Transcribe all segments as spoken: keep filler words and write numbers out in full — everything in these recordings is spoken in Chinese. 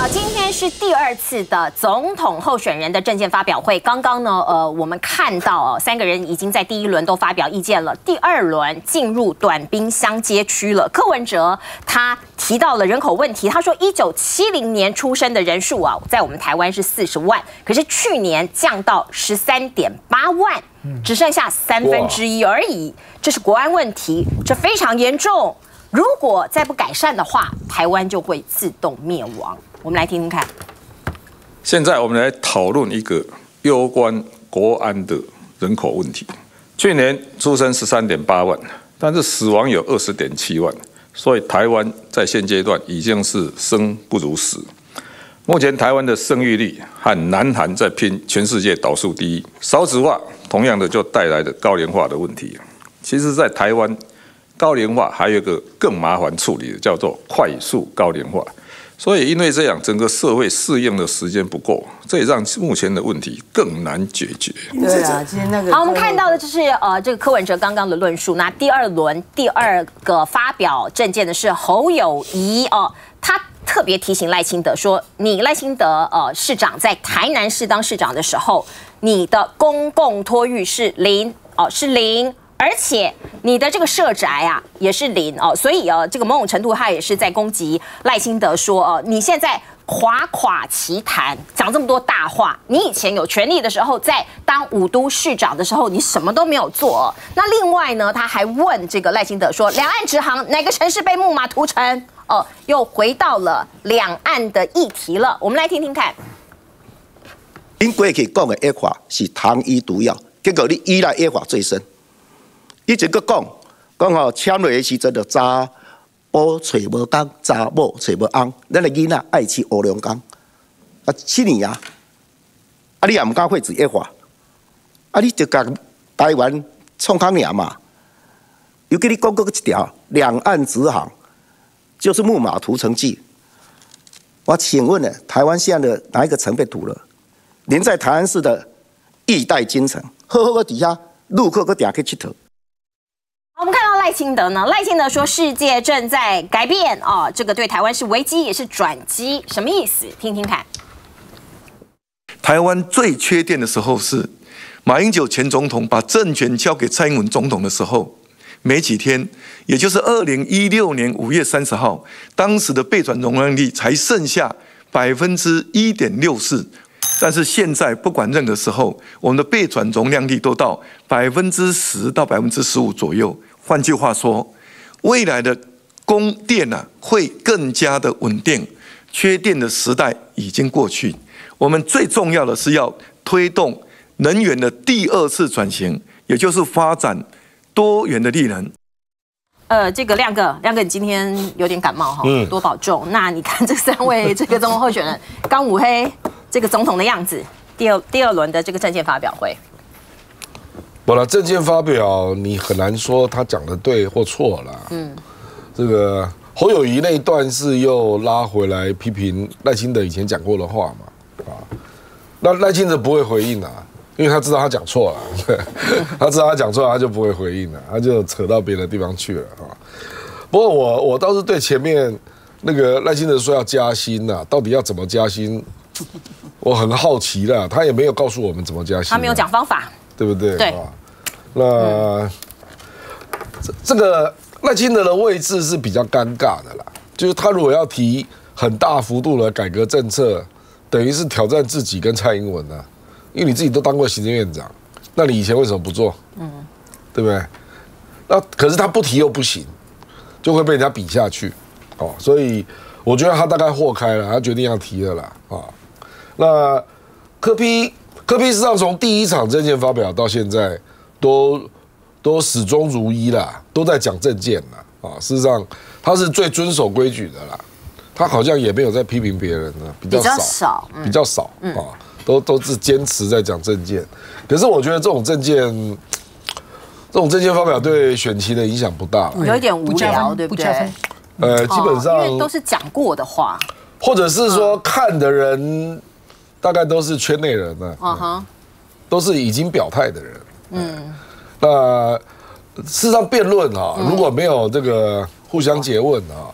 好，今天是第二次的总统候选人的政见发表会。刚刚呢，呃，我们看到、哦、三个人已经在第一轮都发表意见了，第二轮进入短兵相接区了。柯文哲他提到了人口问题，他说一九七零年出生的人数啊，在我们台湾是四十万，可是去年降到十三点八万，只剩下三分之一而已。这是国安问题，这非常严重。如果再不改善的话，台湾就会自动灭亡。我们来听听看。 现在我们来讨论一个攸关国安的人口问题。去年出生十三点八万，但是死亡有二十点七万，所以台湾在现阶段已经是生不如死。目前台湾的生育率和南韩在拼全世界倒数第一。少子化同样的就带来的高龄化的问题。其实，在台湾高龄化还有一个更麻烦处理的，叫做快速高龄化。所以，因为这样，整个社会适应的时间不够，这也让目前的问题更难解决。 对啊，今天那个好，我们看到的就是呃，这个柯文哲刚刚的论述。那第二轮第二个发表政见的是侯友宜哦，他特别提醒赖清德说，你赖清德呃市长在台南市当市长的时候，你的公共托育是零哦，是零。而且你的这个社宅啊也是零哦，所以呃，这个某种程度他也是在攻击赖清德说，呃，你现在垮垮其谈，讲这么多大话。你以前有权力的时候，在当五都市长的时候，你什么都没有做、哦。那另外呢，他还问这个赖清德说，两岸直航哪个城市被木马屠城？哦、呃，又回到了两岸的议题了。我们来听听看。 您过去讲的野法是糖衣毒药，结果你依赖野法最深。伊一个讲，讲吼签落的时阵就查甫找无工，查某找无翁，咱的囡仔爱去乌龙岗，啊七年啊，啊你也唔敢废止野法，啊你就甲台湾创康尔嘛，又给你讲过一条，两岸直航就是木马屠城记。我请问呢，台湾现在的哪一个城被屠了？连在台湾市的亿代金城，好好个底下陆客个点去佚佗。 我们看到赖清德呢，赖清德说世界正在改变哦，这个对台湾是危机也是转机，什么意思？听听看。 台湾最缺电的时候是马英九前总统把政权交给蔡英文总统的时候，没几天，也就是二零一六年五月三十号，当时的备转容量率才剩下百分之一点六四。但是现在不管任何时候，我们的备转容量率都到百分之十到百分之十五左右。换句话说，未来的供电啊会更加的稳定，缺电的时代已经过去。我们最重要的是要推动能源的第二次转型，也就是发展多元的绿能。 呃，这个亮哥，亮哥，你今天有点感冒哈，嗯、多保重。那你看这三位这个总统候选人，刚五黑这个总统的样子，第二第二轮的这个政见发表会。 我的政见发表，你很难说他讲的对或错了。嗯，这个侯友宜那一段是又拉回来批评赖清德以前讲过的话嘛，啊，那赖清德不会回应啊，因为他知道他讲错了，他知道他讲错了，他就不会回应了，他就扯到别的地方去了啊。不过我我倒是对前面那个赖清德说要加薪呐、啊，到底要怎么加薪，我很好奇啦。他也没有告诉我们怎么加薪、啊， 他没有讲方法。 对不对？ 对， 啊、那、嗯、这这个赖清德的位置是比较尴尬的啦，就是他如果要提很大幅度的改革政策，等于是挑战自己跟蔡英文啊，因为你自己都当过行政院长，那你以前为什么不做？嗯，对不对？那可是他不提又不行，就会被人家比下去，哦，所以我觉得他大概豁开了，他决定要提了啦，啊、哦，那柯 P。柯 P 事实上从第一场政见发表到现在，都都始终如一啦，都在讲政见啦啊。事实上，他是最遵守规矩的啦，他好像也没有在批评别人呢，比较少，比较少，嗯、比较少啊，都都是坚持在讲政见。可是我觉得这种政见，这种政见发表对选情的影响不大， 有一点无聊，对不对？ 呃，基本上、 哦、因为都是讲过的话， 或者是说看的人。大概都是圈内人呢、啊， uh huh. 都是已经表态的人。嗯，那事实上辩论啊，嗯、如果没有这个互相诘问啊，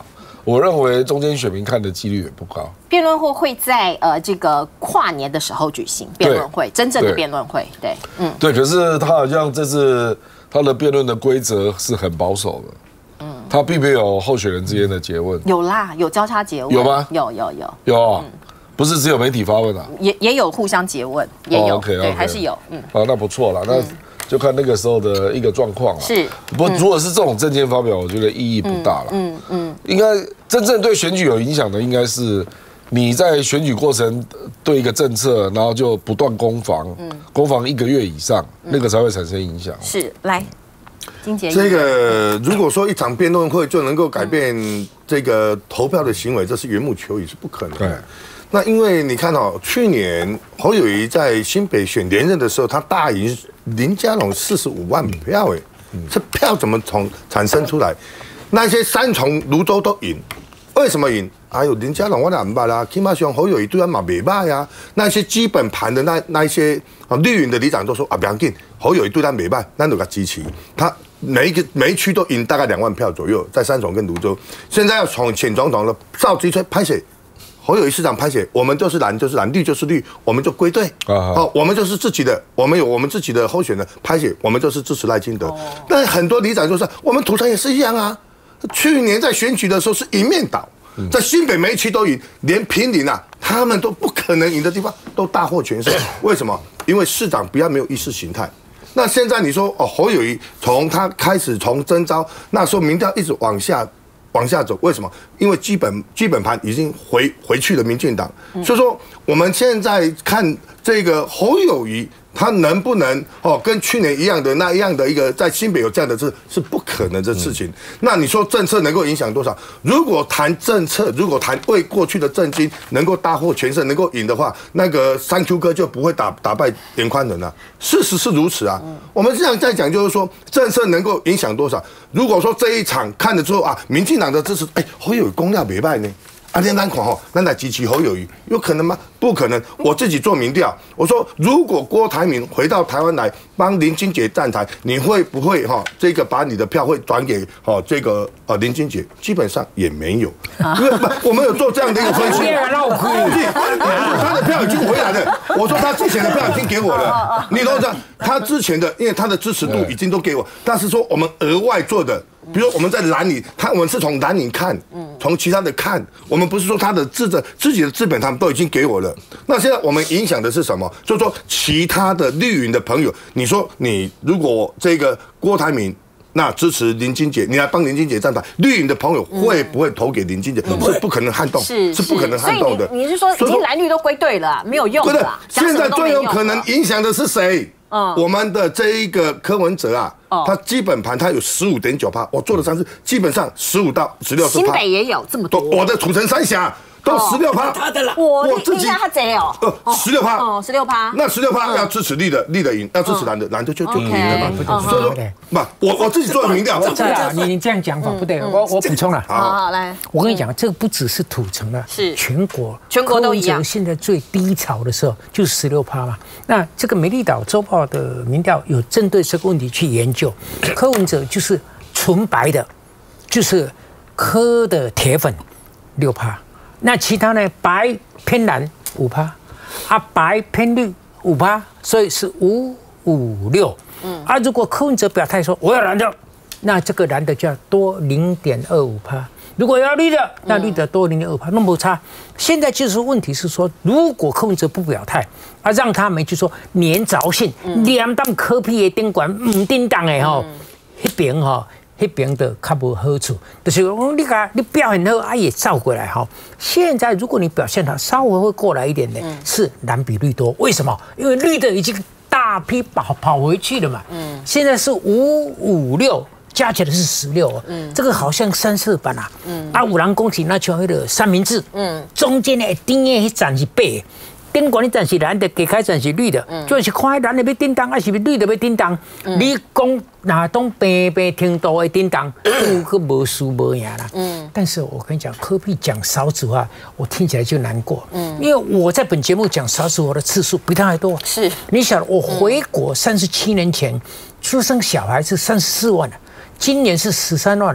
我认为中间选民看的几率也不高。 辩论会会在呃这个跨年的时候举行辩论会，真正的辩论会，对，嗯， 对。可是他好像这次他的辩论的规则是很保守的，嗯，他并没有候选人之间的诘问。 有啦，有交叉诘问， 有吗？ 有有有有啊，不是只有媒体发问啊， 也也有互相诘问，也有，对，还是有，嗯， 啊，那不错啦，那。就看那个时候的一个状况了。 是， 不过如果是这种政见发表，我觉得意义不大了。嗯嗯，应该真正对选举有影响的，应该是你在选举过程对一个政策，然后就不断攻防，攻防一个月以上，那个才会产生影响。 是，来，金杰， 这个如果说一场辩论会就能够改变这个投票的行为，这是缘木求鱼，是不可能的。那因为你看哦，去年侯友宜在新北选连任的时候，他大赢林佳龙四十五万票，哎，这票怎么从产生出来？那些三重、泸州都赢，为什么赢？哎呦，林佳龙我哪唔捌啦，起码像侯友宜对他嘛袂歹呀。那些基本盘的那那一些啊绿营的里长都说啊，不要紧，侯友宜对他袂歹，咱就给他支持。他每一个每一区都赢大概两万票左右，在三重跟泸州。现在要从选总统了，赵基吹拍谁？侯友宜市长拍写，我们就是蓝就是蓝，绿就是绿，我们就归队。哦，我们就是自己的，我们有我们自己的候选人拍写，我们就是支持赖清德。那很多里长就说，我们土城也是一样啊。去年在选举的时候是一面倒，在新北每一区都赢，连平林啊，他们都不可能赢的地方都大获全胜。为什么？因为市长比较没有意识形态。那现在你说哦，侯友宜从他开始从征召那时候民调一直往下。往下走，为什么？因为基本基本盘已经回回去了民进党，所以说我们现在看这个侯友宜，他能不能哦跟去年一样的那样的一个在新北有这样的事是不可能的事情。那你说政策能够影响多少？如果谈政策，如果谈为过去的政绩能够大获全胜，能够赢的话，那个三 Q 哥就不会打打败连宽人了。事实是如此啊。我们这样在讲，就是说政策能够影响多少？如果说这一场看了之后啊，民进党的支持，哎，侯友宜公料没败呢。啊，连咱看吼，咱来支持侯友宜，有可能吗？不可能。我自己做民调，我说如果郭台铭回到台湾来帮林金杰站台，你会不会哈这个把你的票会转给哦这个呃林金杰？基本上也没有，因为我们有做这样的一个分析。他的票已经回来了，我说他之前的票已经给我了，你都知道他之前的，因为他的支持度已经都给我，但是说我们额外做的。比如我们在蓝营，他我们是从蓝营看，从其他的看，我们不是说他的自的自己的资本他们都已经给我了。那现在我们影响的是什么？就是说其他的绿营的朋友，你说你如果这个郭台铭那支持林金杰，你来帮林金杰站台，绿营的朋友会不会投给林金杰？是不可能撼动，是是不可能撼动的。 你是说已经蓝绿都归队了，没有用了？ 现在最有可能影响的是谁？嗯，我们的这一个柯文哲啊，他基本盘他有十五点九趴，我做了三次，基本上十五到十六趴。 新北也有这么多， 我的土城三峡都十六趴， 他的啦，我自己他贼哦， 呃，十六趴， 哦，十六趴， 那十六趴要支持绿的，绿的赢，要支持蓝的，蓝的就就赢了嘛。所以说，不，我我自己做的民调， 对啊，你你这样讲法不对，我我补充了， 好，好来， 我跟你讲，这个不只是土城了， 是全国， 全国都一样。 现在最低潮的时候就是十六趴嘛。那这个美丽岛周报的民调有针对这个问题去研究，柯文哲就是纯白的，就是柯的铁粉六趴。那其他呢？白偏蓝五趴，啊白偏绿五趴，所以是五五六。嗯，啊如果柯文哲表态说我要蓝的，那这个蓝的就要多零点二五趴。如果要绿的，那绿的多零点二趴，那不差。现在就是问题是说，如果柯文哲不表态，啊让他们就说黏着性，两当柯批的顶管唔叮当的吼，那边吼。那边的较无好处，就是说你讲你表现好，啊也照过来哈。现在如果你表现好，稍微会过来一点的，是蓝比绿多。为什么？因为绿的已经大批跑跑回去了嘛。嗯，现在是五五六，加起来是十六。嗯，这个好像三色版啊。嗯，啊有人讲是那像那个三明治。嗯，中间的顶的那站是白的。顶管你站是蓝的，隔开站是绿的，就是看蓝的要叮当，还是绿的要叮当。你讲哪种平平程度的叮当，有个无输无赢啦。嗯，但是我跟你讲，柯 P 讲少子化，我听起来就难过。嗯，因为我在本节目讲少子化的次数比他还多。 是， 你想我回国三十七年前出生小孩是三十四万了，今年是十三万了。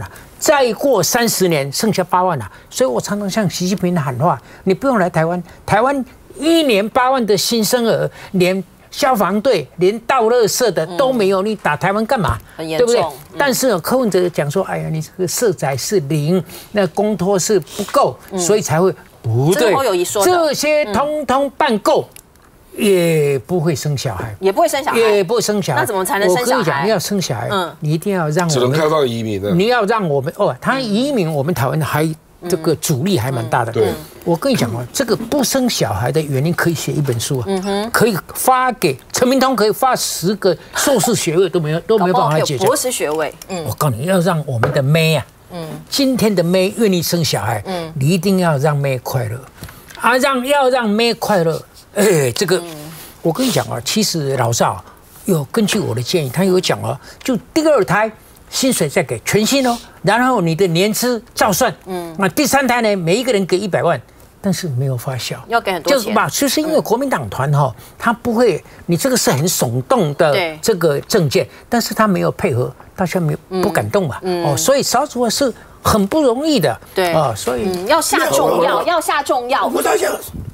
再过三十年剩下八万了。所以我常常向习近平喊话：你不用来台湾，台湾一年八万的新生儿，连消防队、连倒垃圾的都没有，你打台湾干嘛？ 很严重， 对不对？但是柯文哲讲说：哎呀，你这个社宅是零，那公托是不够，所以才会不对。这些通通办够。也不会生小孩， 也不会生小孩， 也不会生小孩。 那怎么才能生小孩？ 我跟你讲，你要生小孩，嗯，你一定要让我们只能开放移民的。 你要让我们哦，他移民，我们台湾还这个阻力还蛮大的。 对， 我跟你讲哦，这个不生小孩的原因可以写一本书啊，可以发给陈明通，可以发十个硕士学位都没有都没有办法解决。 博士学位， 嗯，我告诉你，要让我们的妹啊，嗯，今天的妹愿意生小孩，嗯，你一定要让妹快乐，啊，让要让妹快乐，哎，这个。我跟你讲啊，其实老赵有根据我的建议，他有讲哦，就第二胎薪水再给全薪哦，然后你的年资照算，嗯，那第三胎呢，每一个人给一百万，但是没有发酵， 要给很多钱， 就是吧？就是因为国民党团哈，他不会，你这个是很耸动的这个政见，但是他没有配合，大家没有不敢动嘛，哦，所以少子化是很不容易的， 对啊，所以要下重药，要下重药。 我在想，